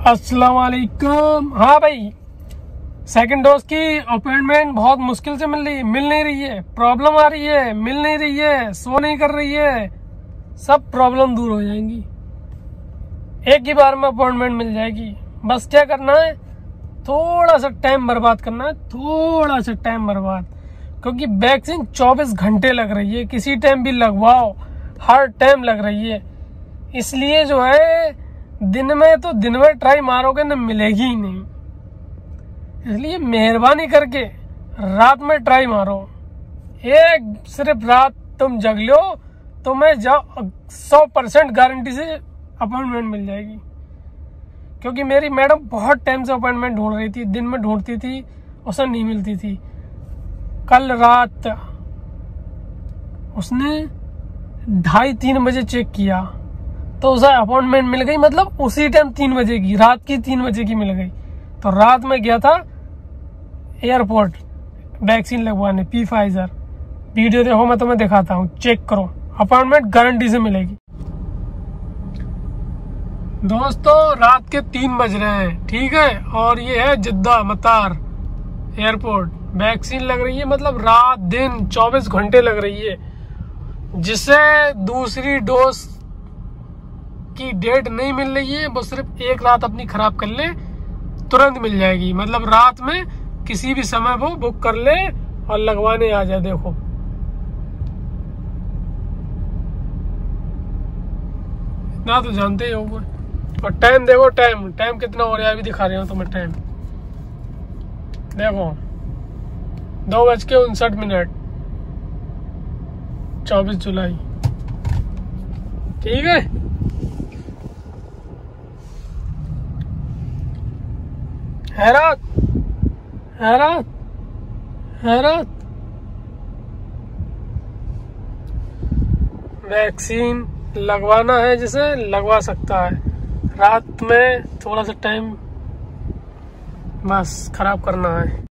अस्सलाम वालेकुम। हाँ भाई, सेकंड डोज की अपॉइंटमेंट बहुत मुश्किल से मिल नहीं रही है। प्रॉब्लम आ रही है, मिल नहीं रही है, शो नहीं कर रही है। सब प्रॉब्लम दूर हो जाएंगी, एक ही बार में अपॉइंटमेंट मिल जाएगी। बस क्या करना है, थोड़ा सा टाइम बर्बाद करना है, थोड़ा सा टाइम बर्बाद, क्योंकि वैक्सीन 24 घंटे लग रही है। किसी टाइम भी लगवाओ, हर टाइम लग रही है। इसलिए जो है दिन में ट्राई मारोगे ना, मिलेगी ही नहीं। इसलिए मेहरबानी करके रात में ट्राई मारो। सिर्फ रात तुम जग लो तो मैं 100% गारंटी से अपॉइंटमेंट मिल जाएगी। क्योंकि मेरी मैडम बहुत टाइम से अपॉइंटमेंट ढूंढ रही थी, दिन में ढूंढती थी, उसे नहीं मिलती थी। कल रात उसने 2:30-3 बजे चेक किया तो उसे अपॉइंटमेंट मिल गई। मतलब उसी टाइम 3 बजे की, रात की 3 बजे की मिल गई। तो रात में गया था एयरपोर्ट वैक्सीन लगवाने, Pfizer। वीडियो देखो, मैं तुम्हें दिखाता हूँ, चेक करो, अपॉइंटमेंट गारंटी से मिलेगी। दोस्तों रात के 3 बज रहे हैं, ठीक है, और ये है जिद्दा मतार एयरपोर्ट। वैक्सीन लग रही है, मतलब रात दिन 24 घंटे लग रही है। जिसे दूसरी डोज की डेट नहीं मिल रही है, वो सिर्फ एक रात अपनी खराब कर ले, तुरंत मिल जाएगी। मतलब रात में किसी भी समय वो बुक कर ले और लगवाने आ जाए। देखो इतना तो जानते ही हो। और टाइम देखो, टाइम कितना हो रहा है, अभी दिखा रहे हो तुम्हें टाइम देखो, 2:59, 24 जुलाई, ठीक है। हैरत वैक्सीन लगवाना है जिसे लगवा सकता है। रात में थोड़ा सा टाइम बस खराब करना है।